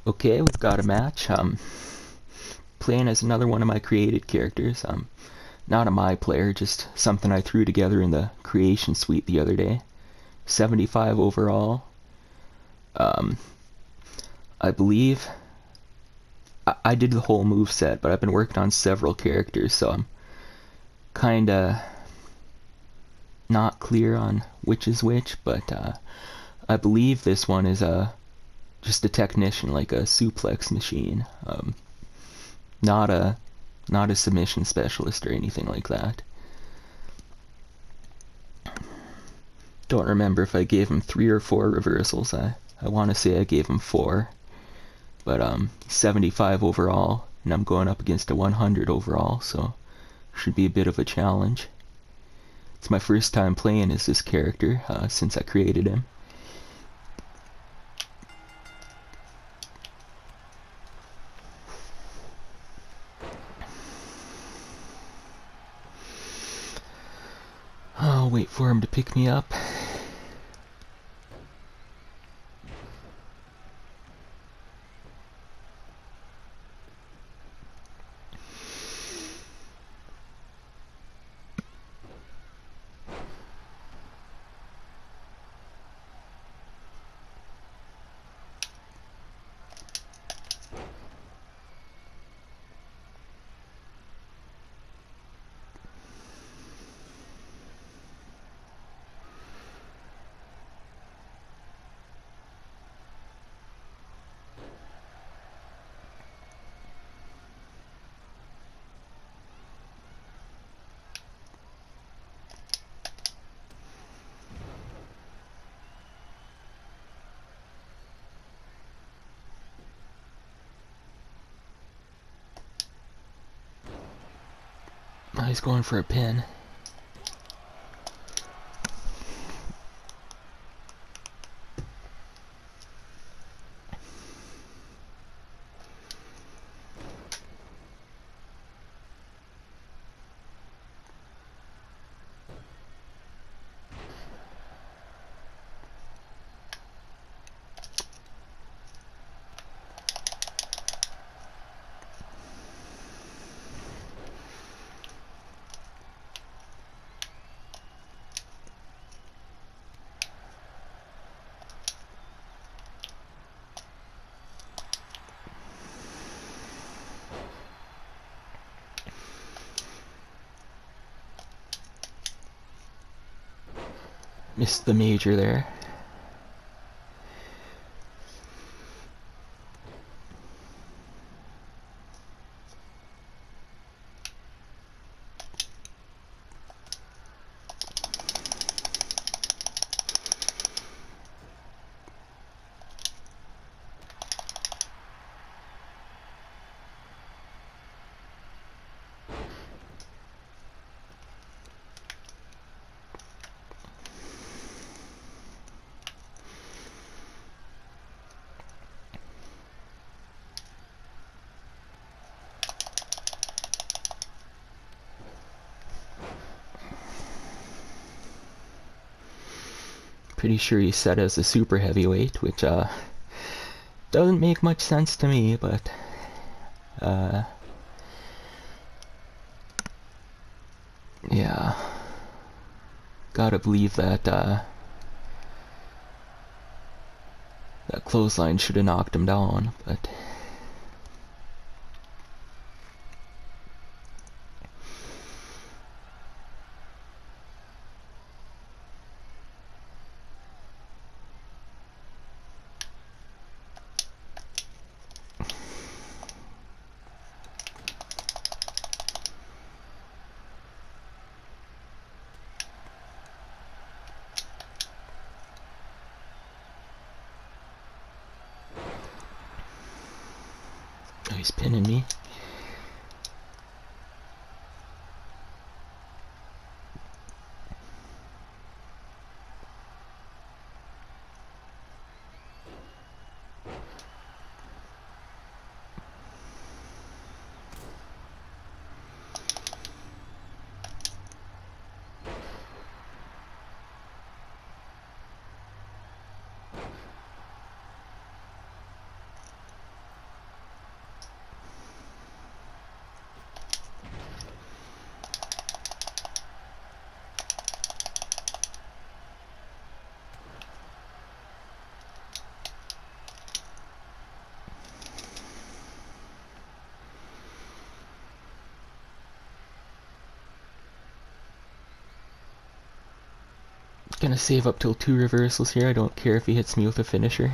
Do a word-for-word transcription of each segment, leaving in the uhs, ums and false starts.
Okay, we've got a match. Um, playing as another one of my created characters. Um, not a my player, just something I threw together in the creation suite the other day. seventy-five overall. Um, I believe I, I did the whole move set, but I've been working on several characters, so I'm kinda not clear on which is which. But uh, I believe this one is a just a technician, like a suplex machine. Um, not a not a submission specialist or anything like that. Don't remember if I gave him three or four reversals. I, I want to say I gave him four. But um, seventy-five overall, and I'm going up against a one hundred overall, so should be a bit of a challenge. It's my first time playing as this character uh, since I created him. I'll wait for him to pick me up. Oh, he's going for a pin. Missed the major there. Pretty sure he's set as a super heavyweight, which uh doesn't make much sense to me, but uh yeah, gotta believe that uh that clothesline should have knocked him down, but oh, he's pinning me. Gonna save up till two reversals here. I don't care if he hits me with a finisher.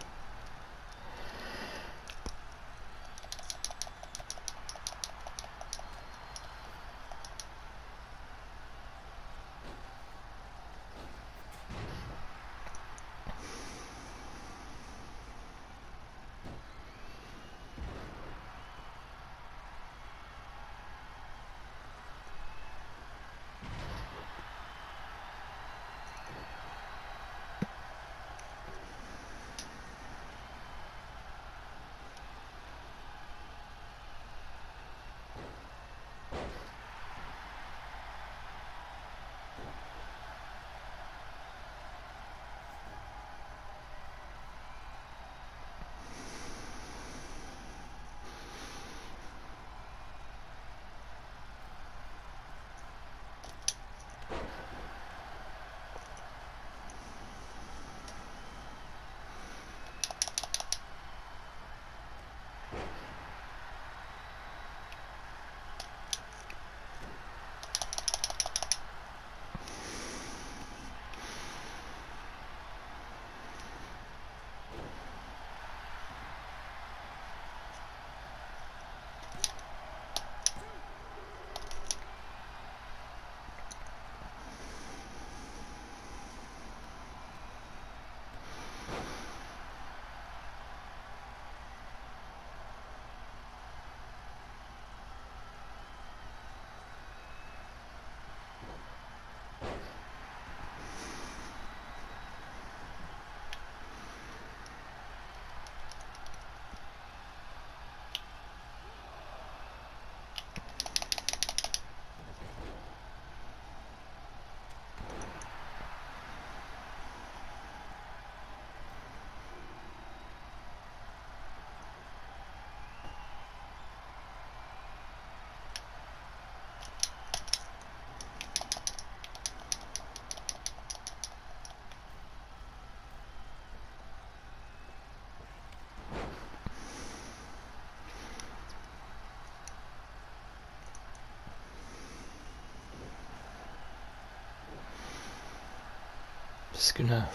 Just gonna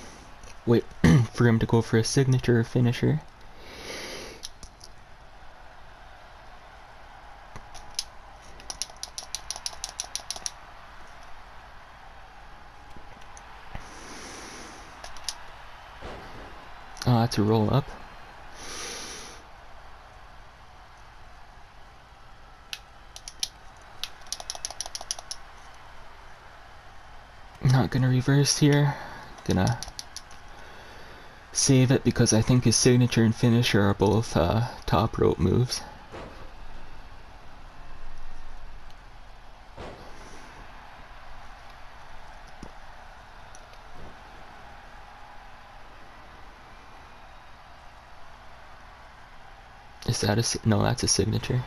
wait for him to go for a signature or finisher. Oh, that's a roll up. Not gonna reverse here. Gonna save it because I think his signature and finisher are both uh, top rope moves. Is that a... no, that's a signature.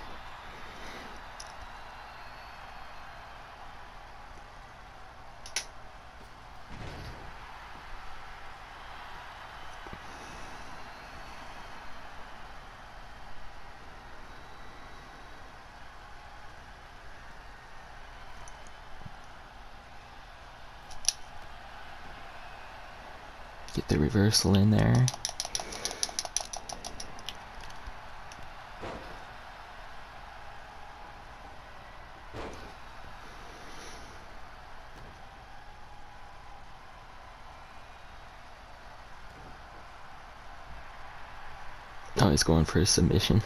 Get the reversal in there. Oh, he's going for a submission.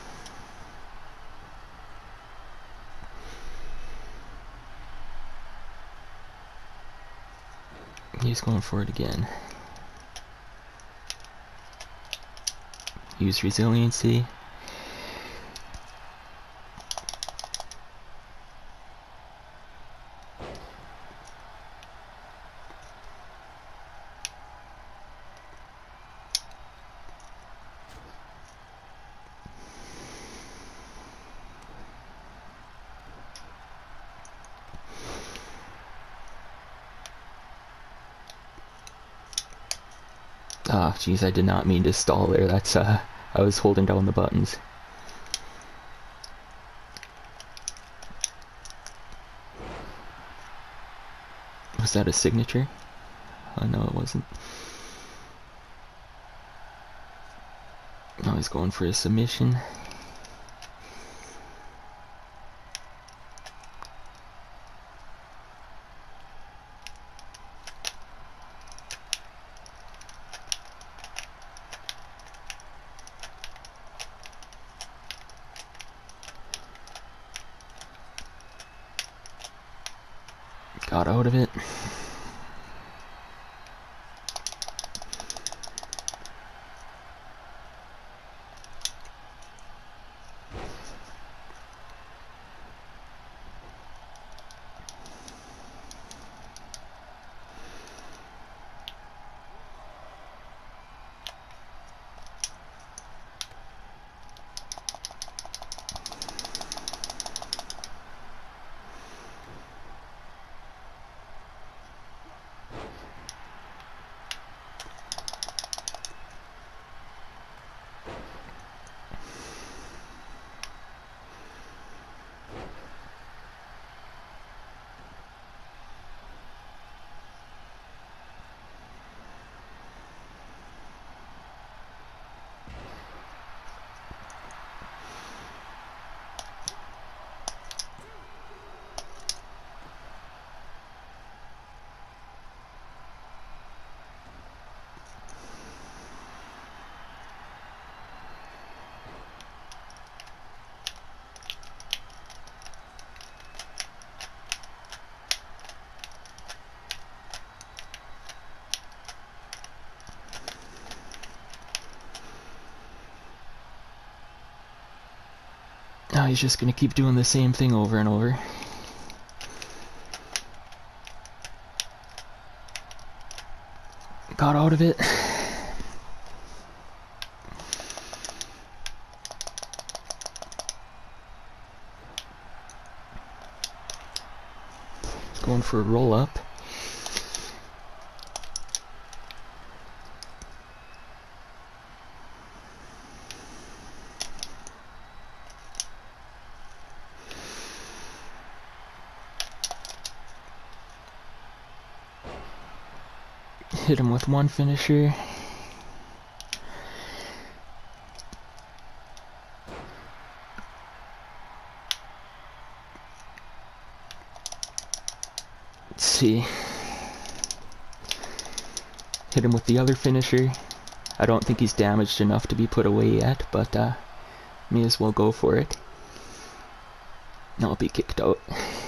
He's going for it again. Use resiliency. Ah, oh, jeez, I did not mean to stall there. That's, uh, I was holding down the buttons. Was that a signature? Uh, no, it wasn't. Now he's going for a submission. Got out of it. Now he's just gonna keep doing the same thing over and over. Got out of it. Going for a roll up. Hit him with one finisher. Let's see. Hit him with the other finisher. I don't think he's damaged enough to be put away yet, but uh, may as well go for it. I'll be kicked out.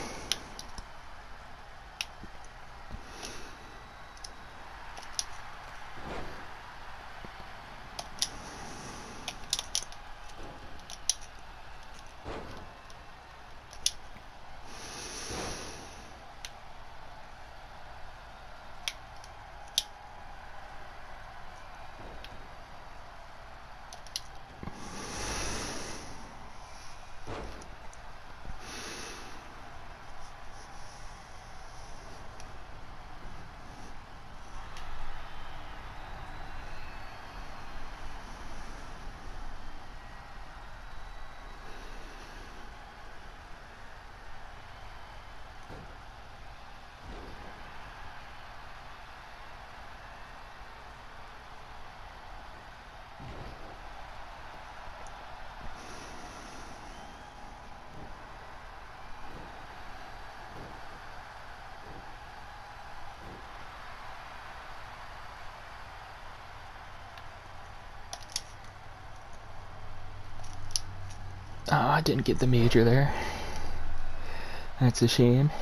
Oh, I didn't get the major there. That's a shame.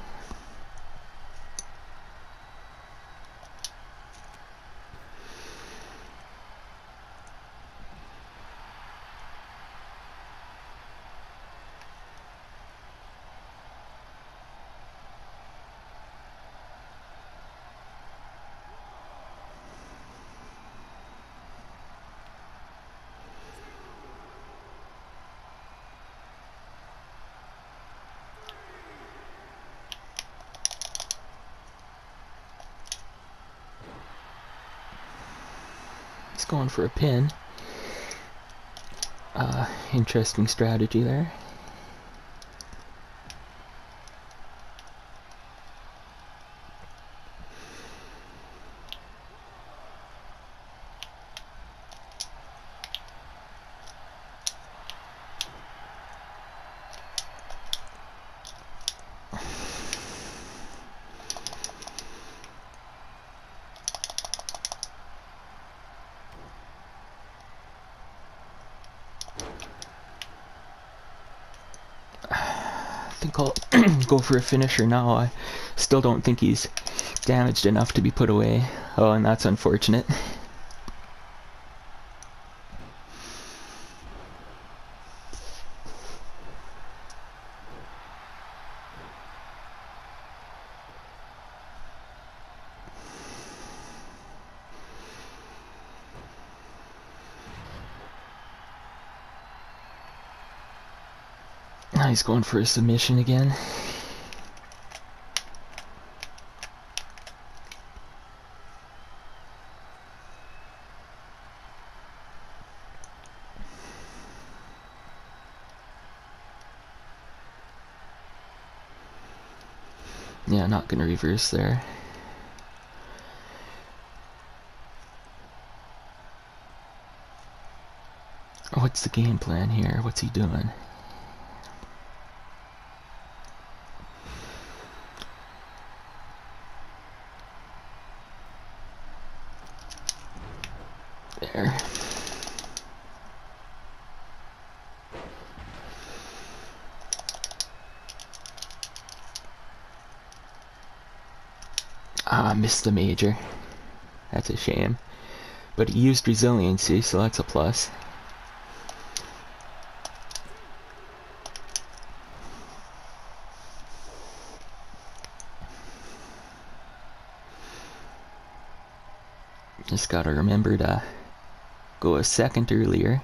It's going for a pin. Uh, interesting strategy there. think I'll go for a finisher now. I still don't think he's damaged enough to be put away. Oh, and that's unfortunate. Now he's going for a submission again. Yeah, not gonna reverse there. What's the game plan here? What's he doing? There. Ah, missed the major. That's a shame. But he used resiliency, so that's a plus. Just gotta remember to go a second earlier.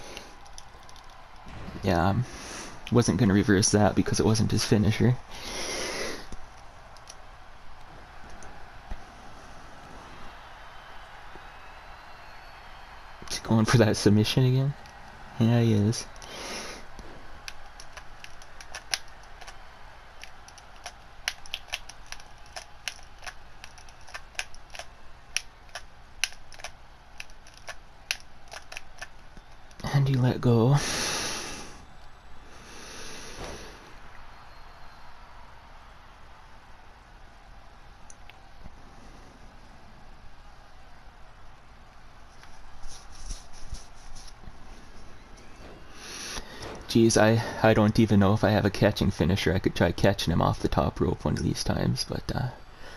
Yeah, um, wasn't gonna reverse that because it wasn't his finisher. He's going for that submission again? Yeah, he is. And he let go. Geez, I, I don't even know if I have a catching finisher. I could try catching him off the top rope one of these times, but uh,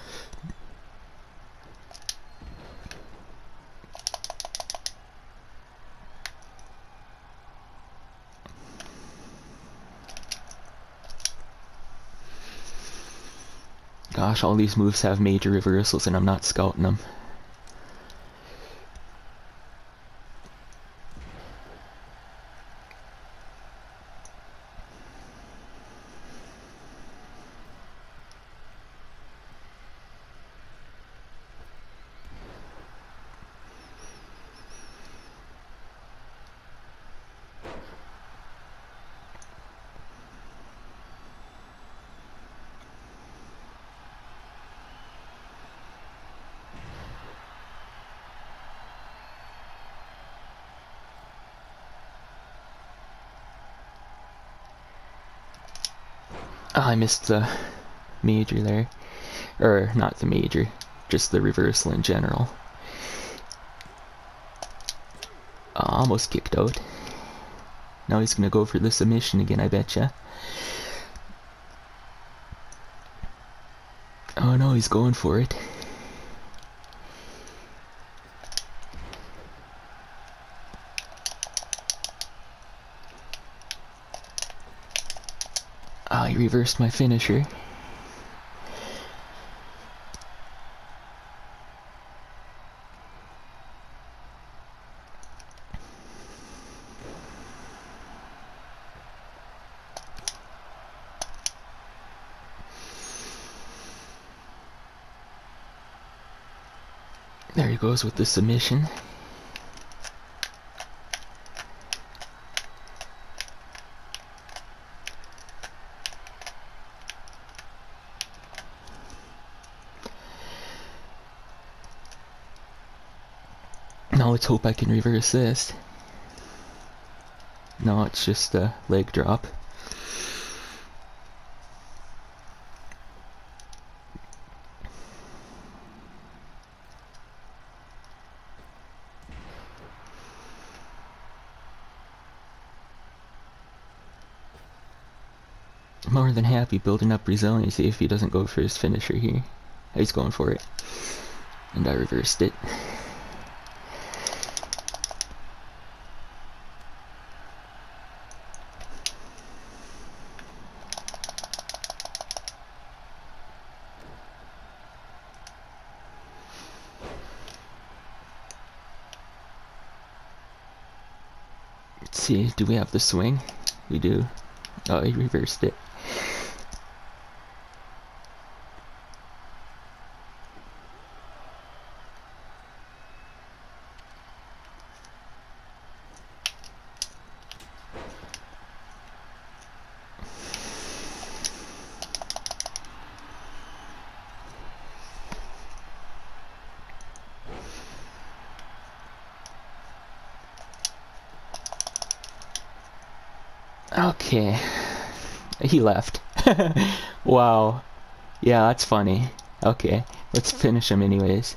gosh, all these moves have major reversals and I'm not scouting them. Oh, I missed the major there. Or, not the major, just the reversal in general. Oh, almost kicked out. Now he's gonna go for the submission again, I betcha. Oh no, he's going for it. Ah, oh, he reversed my finisher. There he goes with the submission. Now let's hope I can reverse this. No, it's just a leg drop. More than happy building up resiliency if he doesn't go for his finisher here. He's going for it. And I reversed it. Let's see, do we have the swing? We do. Oh, he reversed it. Okay. He left. Wow. Yeah, that's funny. Okay, let's finish him anyways.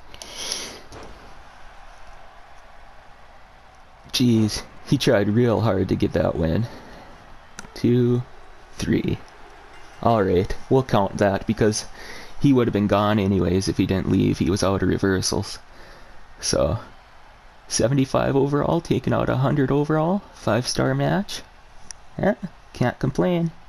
Jeez, he tried real hard to get that win. Two, three. Alright, we'll count that because he would have been gone anyways if he didn't leave. He was out of reversals. So, seventy-five overall, taking out one hundred overall. Five star match. Eh, can't complain.